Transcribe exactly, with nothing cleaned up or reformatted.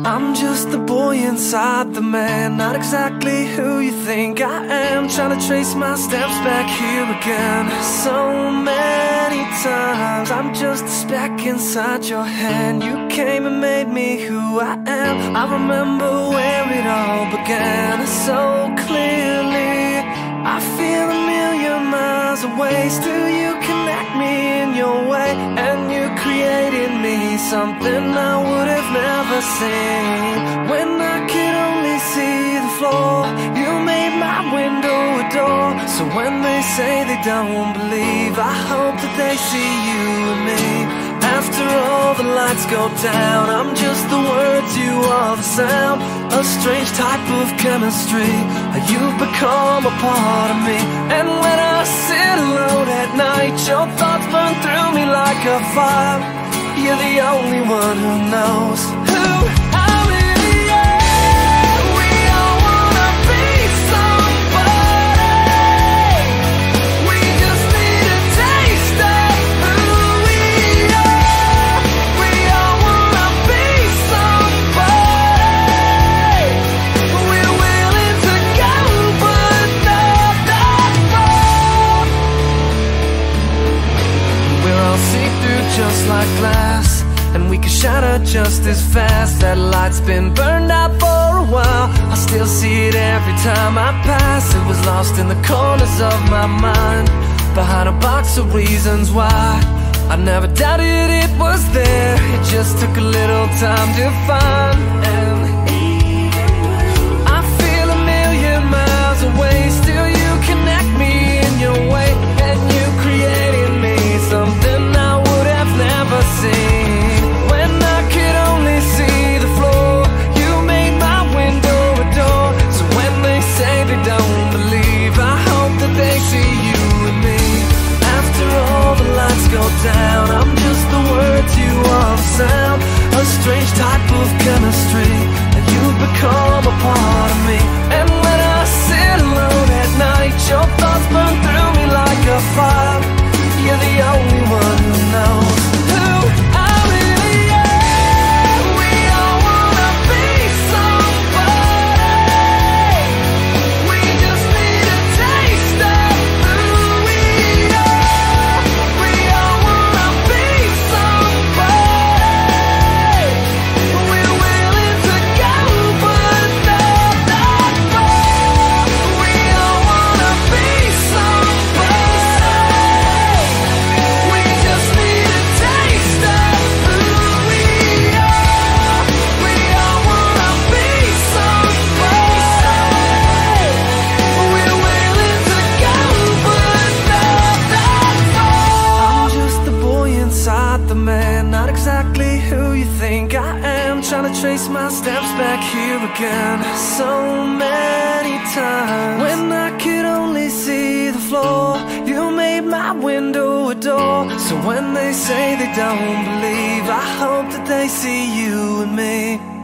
I'm just the boy inside the man, not exactly who you think I am. Trying to trace my steps back here again. So many times I'm just a speck inside your hand. You came and made me who I am. I remember where it all began so clearly. I feel a million miles away. Still you connect me in your way, and you created me something I would have never seen. When I could only see the floor, you made my window a door. So when they say they don't believe, I hope that they see you and me. After all the lights go down, I'm just the words, you are the sound. A strange type of chemistry, you've become a part of me. And when I sit alone at night, your thoughts burn through me like a fire. You're the only one who knows who I really am. We all wanna be somebody. We just need a taste of who we are. We all wanna be somebody. We're willing to go, but not that far. We're all see-through just like glass, and we can shatter just as fast. That light's been burned out for a while. I still see it every time I pass. It was lost in the corners of my mind, behind a box of reasons why. I never doubted it was there. It just took a little time to find. And I feel a million miles away. Still you connect me in your way, and you created me something I would have never seen. When I could only see the floor, you made my window a door. So when they say they don't believe, I hope that they see you and me. After all the lights go down, I'm just the words, you are the sound. A strange type of chemistry, and you've become a part of me. And when I sit alone at night, your thoughts burn through me like a fire. You're the only one who knows who I really am. We all wanna be somebody. We just need a taste of who we are. We all wanna be somebody. We're willing to go, but not that far. We all wanna be somebody. We just need a taste of who we are. We all wanna be somebody. We're willing to go, but not that far. I'm just the boy inside the man, not exactly who you think I am. Trying to trace my steps back here again. So many times when I could only see the floor, you made my window a door. So when they say they don't believe, I hope that they see you and me.